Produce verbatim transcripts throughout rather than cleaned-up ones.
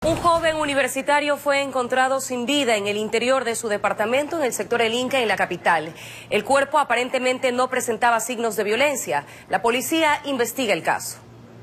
Un joven universitario fue encontrado sin vida en el interior de su departamento en el sector El Inca, en la capital. El cuerpo aparentemente no presentaba signos de violencia. La policía investiga el caso.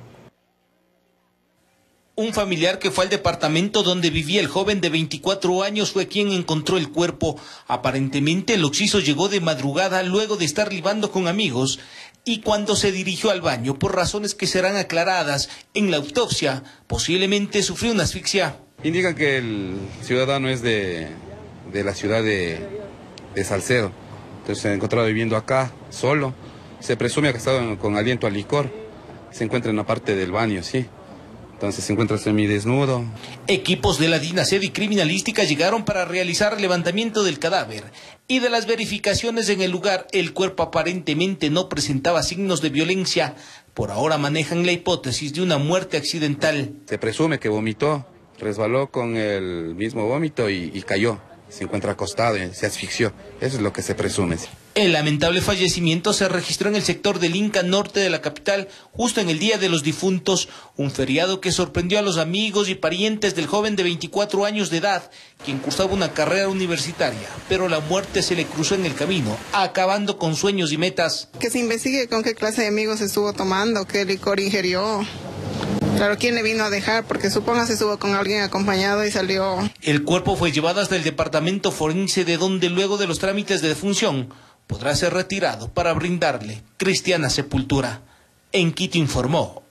Un familiar que fue al departamento donde vivía el joven de veinticuatro años fue quien encontró el cuerpo. Aparentemente el occiso llegó de madrugada luego de estar libando con amigos y cuando se dirigió al baño, por razones que serán aclaradas en la autopsia, posiblemente sufrió una asfixia. Indican que el ciudadano es de, de la ciudad de, de Salcedo, entonces se ha encontrado viviendo acá solo. Se presume que ha estado con aliento a licor, se encuentra en la parte del baño, sí. Entonces se encuentra semidesnudo. Equipos de la DINASED y criminalística llegaron para realizar el levantamiento del cadáver y de las verificaciones en el lugar. El cuerpo aparentemente no presentaba signos de violencia. Por ahora manejan la hipótesis de una muerte accidental. Se presume que vomitó, resbaló con el mismo vómito y, y cayó. Se encuentra acostado y se asfixió. Eso es lo que se presume. El lamentable fallecimiento se registró en el sector del Inca norte de la capital, justo en el Día de los Difuntos, un feriado que sorprendió a los amigos y parientes del joven de veinticuatro años de edad, quien cursaba una carrera universitaria, pero la muerte se le cruzó en el camino, acabando con sueños y metas. Que se investigue con qué clase de amigos estuvo tomando, qué licor ingirió. Claro, ¿quién le vino a dejar? Porque suponga se estuvo con alguien acompañado y salió. El cuerpo fue llevado hasta el departamento forense, de donde luego de los trámites de defunción podrá ser retirado para brindarle cristiana sepultura. En Quito informó